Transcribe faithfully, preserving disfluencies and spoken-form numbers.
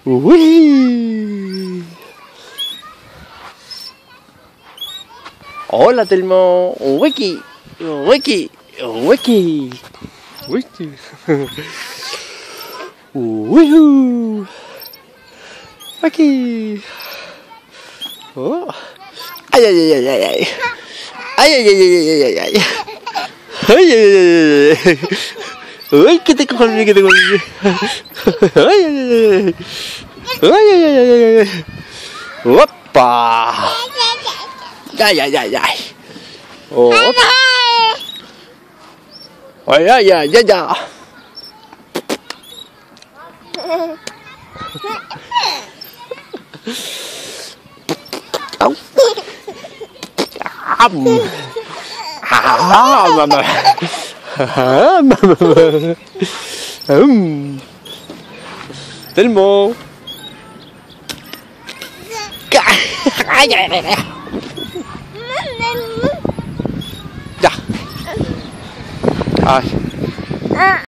Uy. Hola, Telmo. Wiki. Wiki. Wiki. Wiki. Uy. Wiki. Oh. Ay, ay, ay, ay, ay, ay. Ay, ay, ay, ay, ay, ay, ay. Ay, ay, ay, ay. Uy, que te cojo el pie, que te cojo el pie. Ay, ay, ay, ay. Ay, ay, ay, ay, ay. Opa. Ay, ay, ay, ay. Opa. Ay, ay, ay, ay, ay. Au. Ah, ah, mamá. Ah, mamá. Um. Telmo. Ay, ay, ay, ay. Ya. Ay.